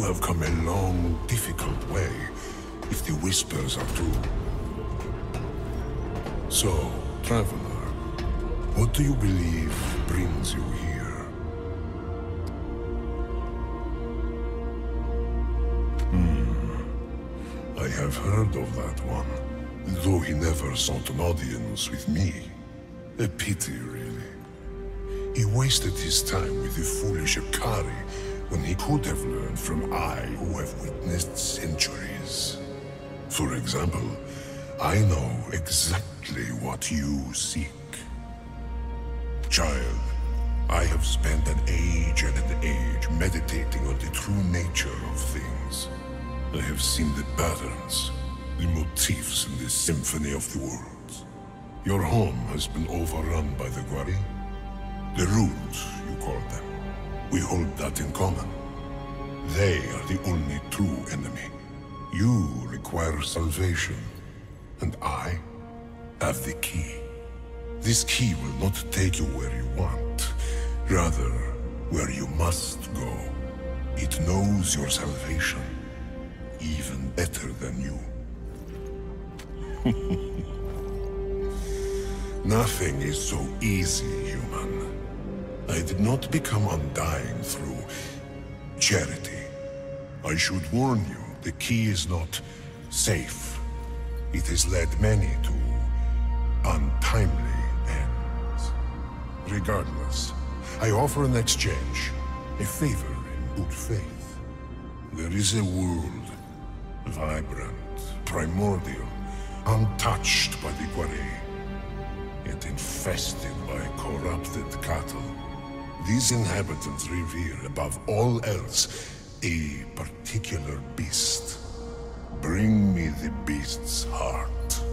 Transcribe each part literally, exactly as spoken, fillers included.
have come a long, difficult way, if the whispers are true. So, traveler, what do you believe brings you here? Hmm. I have heard of that one, though he never sought an audience with me. A pity, really. He wasted his time with the foolish Akari when he could have learned from I who have witnessed centuries. For example, I know exactly what you seek. Child, I have spent an age and an age meditating on the true nature of things. I have seen the patterns, the motifs in the symphony of the worlds. Your home has been overrun by the Gwari. The Root, you call them. We hold that in common. They are the only true enemy. You require salvation, and I have the key. This key will not take you where you want, rather, where you must go. It knows your salvation, even better than you. Nothing is so easy, human. I did not become undying through charity. I should warn you, the key is not safe. It has led many to untimely ends. Regardless, I offer an exchange, a favor in good faith. There is a world, vibrant, primordial, untouched by the Gwari, yet infested by corrupted cattle. These inhabitants revere, above all else, a particular beast. Bring me the beast's heart.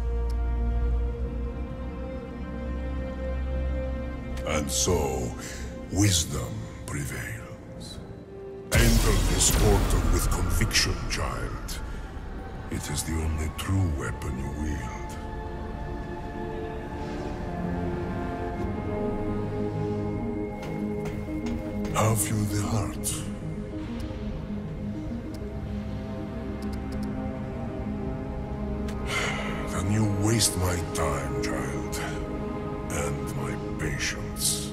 And so, wisdom prevails. Enter this portal with conviction, child. It is the only true weapon you wield. Have you the heart? Then you waste my time, child, and my patience.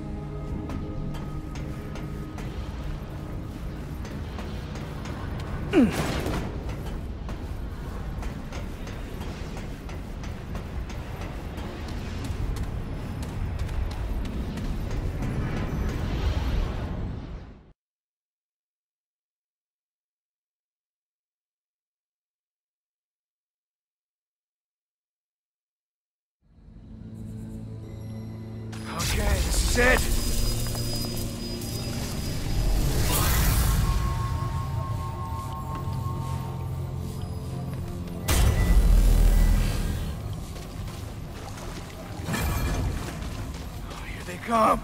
Okay, this is it! Oh, here they come!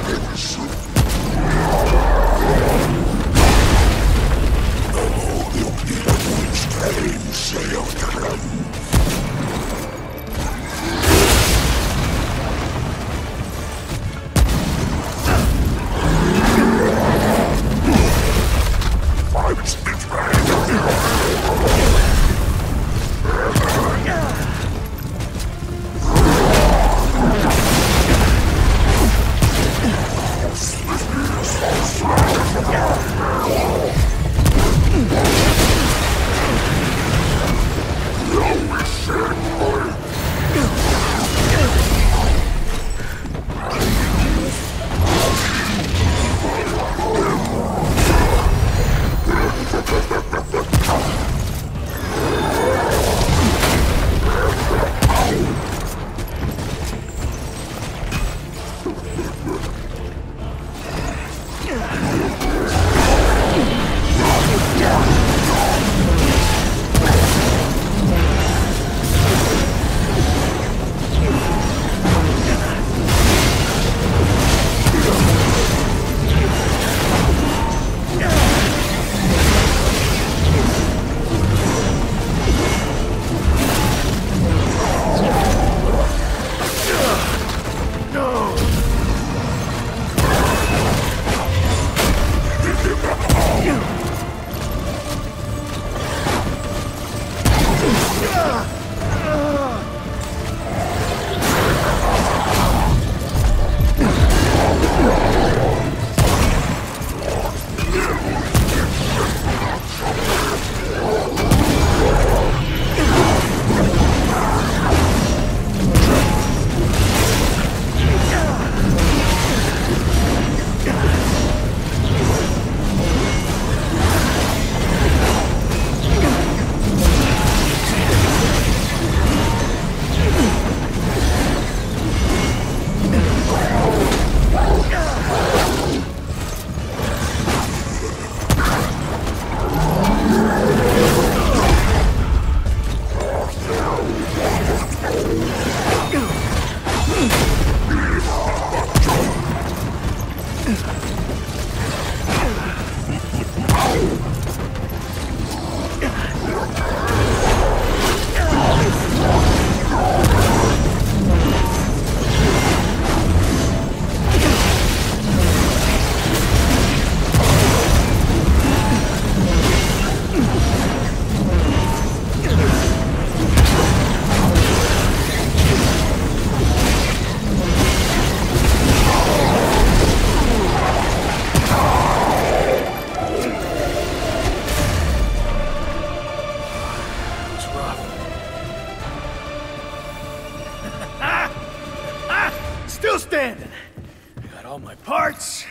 standing. I got all my parts.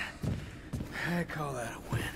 I call that a win.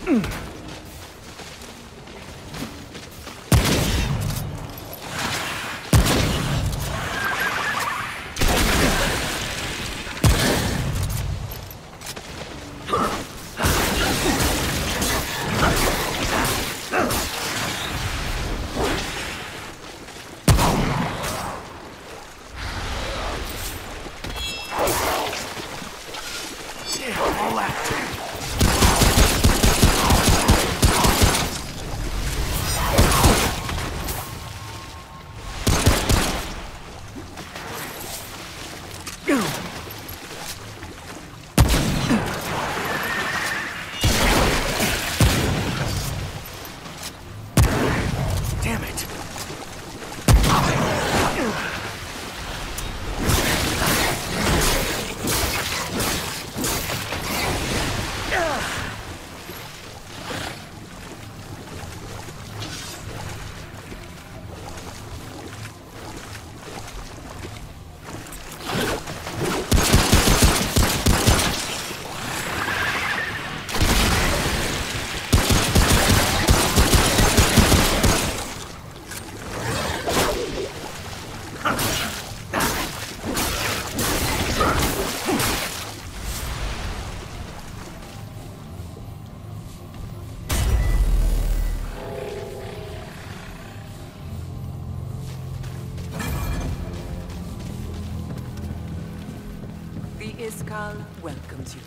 Iskal welcomes you.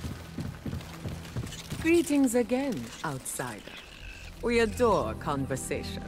Greetings again, outsider. We adore conversation.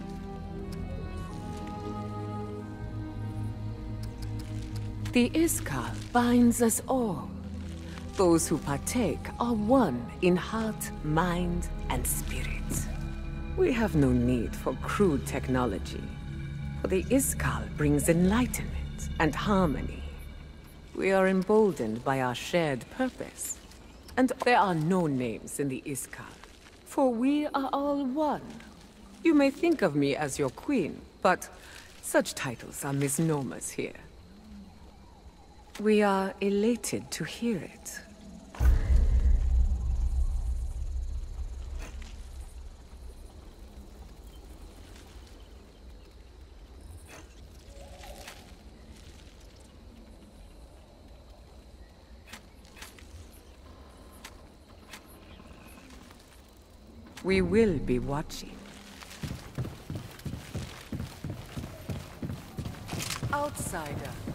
The Iskal binds us all. Those who partake are one in heart, mind, and spirit. We have no need for crude technology, for the Iskal brings enlightenment and harmony. We are emboldened by our shared purpose. And there are no names in the Iskal, for we are all one. You may think of me as your queen, but such titles are misnomers here. We are elated to hear it. We will be watching. Outsider.